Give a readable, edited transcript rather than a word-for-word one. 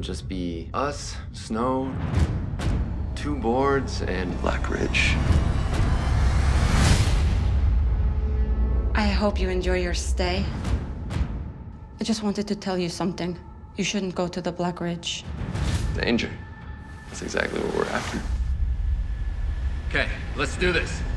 just be us, snow, 2 boards, and Black Ridge. I hope you enjoy your stay. I just wanted to tell you something. You shouldn't go to the Black Ridge. Danger. That's exactly what we're after. Okay, let's do this.